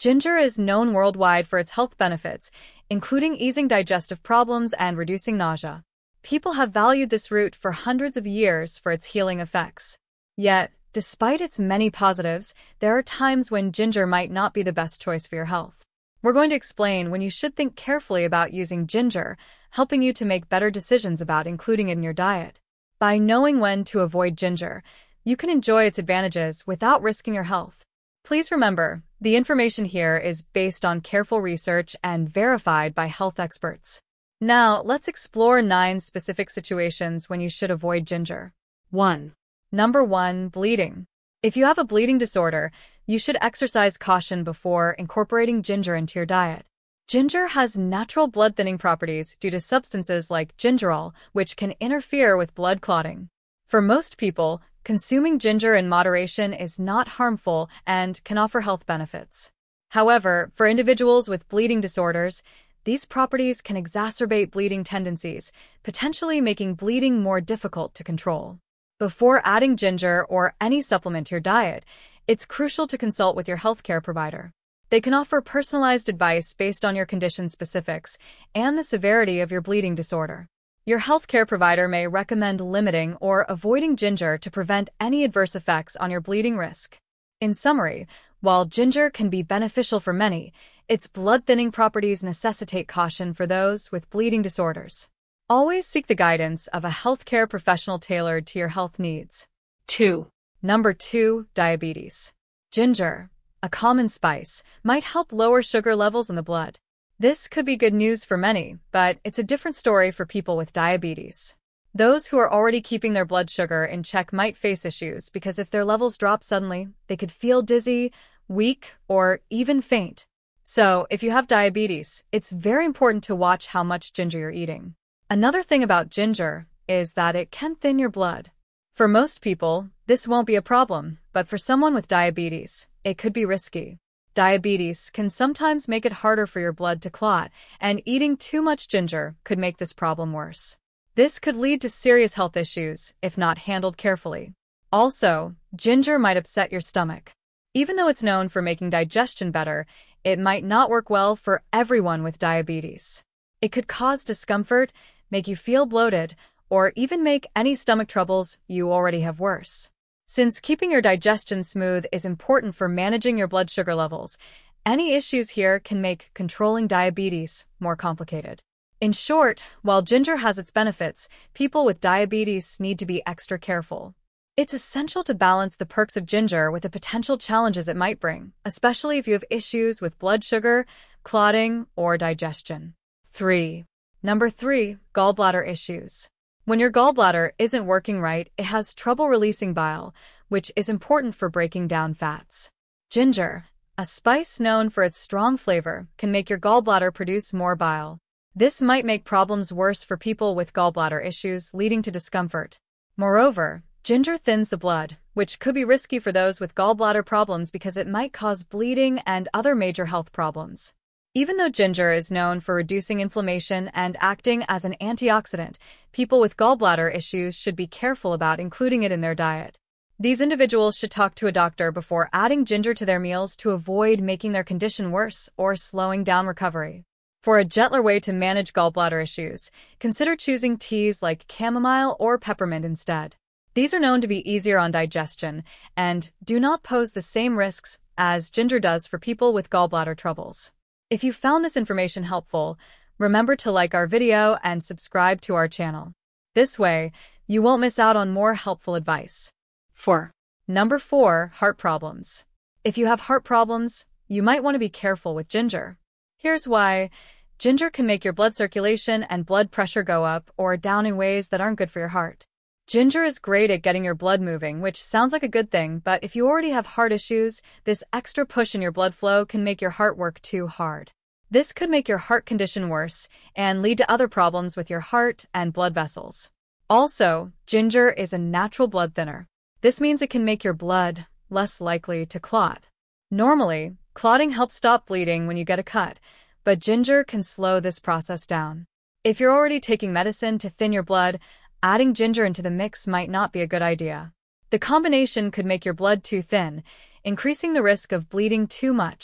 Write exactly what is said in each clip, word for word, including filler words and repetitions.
Ginger is known worldwide for its health benefits, including easing digestive problems and reducing nausea. People have valued this root for hundreds of years for its healing effects. Yet, despite its many positives, there are times when ginger might not be the best choice for your health. We're going to explain when you should think carefully about using ginger, helping you to make better decisions about including it in your diet. By knowing when to avoid ginger, you can enjoy its advantages without risking your health. Please remember, the information here is based on careful research and verified by health experts. Now, let's explore nine specific situations when you should avoid ginger. one. Number one, bleeding. If you have a bleeding disorder, you should exercise caution before incorporating ginger into your diet. Ginger has natural blood-thinning properties due to substances like gingerol, which can interfere with blood clotting. For most people, consuming ginger in moderation is not harmful and can offer health benefits. However, for individuals with bleeding disorders, these properties can exacerbate bleeding tendencies, potentially making bleeding more difficult to control. Before adding ginger or any supplement to your diet, it's crucial to consult with your healthcare provider. They can offer personalized advice based on your condition specifics and the severity of your bleeding disorder. Your healthcare provider may recommend limiting or avoiding ginger to prevent any adverse effects on your bleeding risk. In summary, while ginger can be beneficial for many, its blood-thinning properties necessitate caution for those with bleeding disorders. Always seek the guidance of a healthcare professional tailored to your health needs. two. Number two, diabetes. Ginger, a common spice, might help lower sugar levels in the blood. This could be good news for many, but it's a different story for people with diabetes. Those who are already keeping their blood sugar in check might face issues because if their levels drop suddenly, they could feel dizzy, weak, or even faint. So, if you have diabetes, it's very important to watch how much ginger you're eating. Another thing about ginger is that it can thin your blood. For most people, this won't be a problem, but for someone with diabetes, it could be risky. Diabetes can sometimes make it harder for your blood to clot, and eating too much ginger could make this problem worse. This could lead to serious health issues if not handled carefully. Also, ginger might upset your stomach. Even though it's known for making digestion better, it might not work well for everyone with diabetes. It could cause discomfort, make you feel bloated, or even make any stomach troubles you already have worse. Since keeping your digestion smooth is important for managing your blood sugar levels, any issues here can make controlling diabetes more complicated. In short, while ginger has its benefits, people with diabetes need to be extra careful. It's essential to balance the perks of ginger with the potential challenges it might bring, especially if you have issues with blood sugar, clotting, or digestion. three. Number three, gallbladder issues. When your gallbladder isn't working right, it has trouble releasing bile, which is important for breaking down fats. Ginger, a spice known for its strong flavor, can make your gallbladder produce more bile. This might make problems worse for people with gallbladder issues, leading to discomfort. Moreover, ginger thins the blood, which could be risky for those with gallbladder problems because it might cause bleeding and other major health problems. Even though ginger is known for reducing inflammation and acting as an antioxidant, people with gallbladder issues should be careful about including it in their diet. These individuals should talk to a doctor before adding ginger to their meals to avoid making their condition worse or slowing down recovery. For a gentler way to manage gallbladder issues, consider choosing teas like chamomile or peppermint instead. These are known to be easier on digestion and do not pose the same risks as ginger does for people with gallbladder troubles. If you found this information helpful, remember to like our video and subscribe to our channel. This way, you won't miss out on more helpful advice. four. Number four, heart problems. If you have heart problems, you might want to be careful with ginger. Here's why. Ginger can make your blood circulation and blood pressure go up or down in ways that aren't good for your heart. Ginger is great at getting your blood moving, which sounds like a good thing, but if you already have heart issues, this extra push in your blood flow can make your heart work too hard. This could make your heart condition worse and lead to other problems with your heart and blood vessels. Also, ginger is a natural blood thinner. This means it can make your blood less likely to clot. Normally, clotting helps stop bleeding when you get a cut, but ginger can slow this process down. If you're already taking medicine to thin your blood, adding ginger into the mix might not be a good idea. The combination could make your blood too thin, increasing the risk of bleeding too much,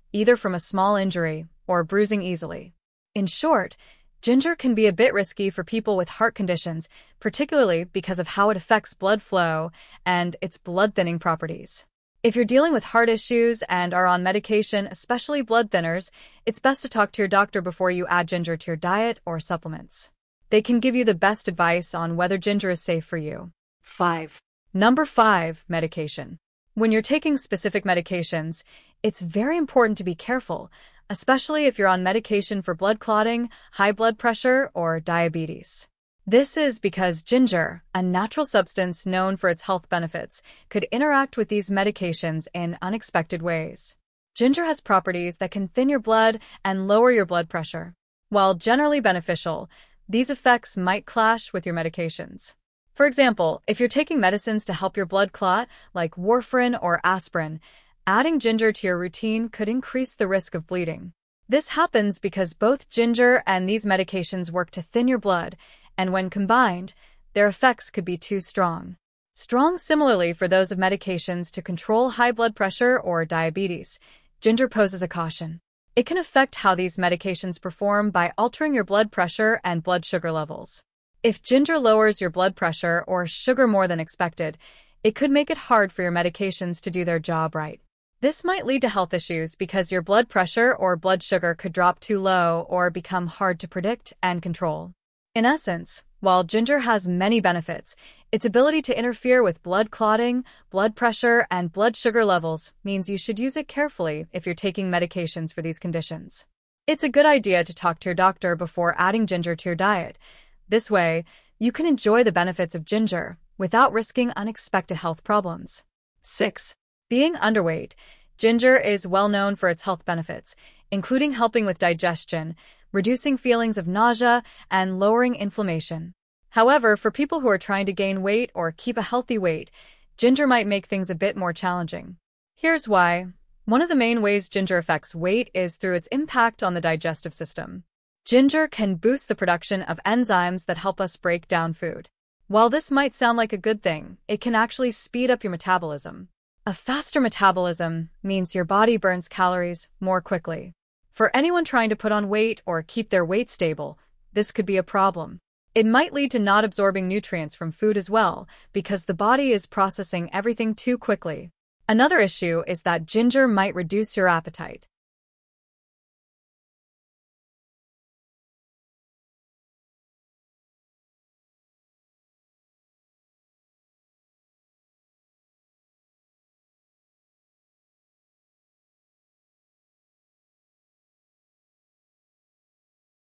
either from a small injury or bruising easily. In short, ginger can be a bit risky for people with heart conditions, particularly because of how it affects blood flow and its blood-thinning properties. If you're dealing with heart issues and are on medication, especially blood thinners, it's best to talk to your doctor before you add ginger to your diet or supplements. They can give you the best advice on whether ginger is safe for you. five. Number five, medication. When you're taking specific medications, it's very important to be careful, especially if you're on medication for blood clotting, high blood pressure, or diabetes. This is because ginger, a natural substance known for its health benefits, could interact with these medications in unexpected ways. Ginger has properties that can thin your blood and lower your blood pressure. While generally beneficial, these effects might clash with your medications. For example, if you're taking medicines to help your blood clot, like warfarin or aspirin, adding ginger to your routine could increase the risk of bleeding. This happens because both ginger and these medications work to thin your blood, and when combined, their effects could be too strong. Strong similarly for those of medications to control high blood pressure or diabetes, ginger poses a caution. It can affect how these medications perform by altering your blood pressure and blood sugar levels. If ginger lowers your blood pressure or sugar more than expected, it could make it hard for your medications to do their job right. This might lead to health issues because your blood pressure or blood sugar could drop too low or become hard to predict and control. In essence, while ginger has many benefits, its ability to interfere with blood clotting, blood pressure, and blood sugar levels means you should use it carefully if you're taking medications for these conditions. It's a good idea to talk to your doctor before adding ginger to your diet. This way, you can enjoy the benefits of ginger without risking unexpected health problems. six. Being underweight. Ginger is well known for its health benefits, including helping with digestion, reducing feelings of nausea, and lowering inflammation. However, for people who are trying to gain weight or keep a healthy weight, ginger might make things a bit more challenging. Here's why. One of the main ways ginger affects weight is through its impact on the digestive system. Ginger can boost the production of enzymes that help us break down food. While this might sound like a good thing, it can actually speed up your metabolism. A faster metabolism means your body burns calories more quickly. For anyone trying to put on weight or keep their weight stable, this could be a problem. It might lead to not absorbing nutrients from food as well, because the body is processing everything too quickly. Another issue is that ginger might reduce your appetite.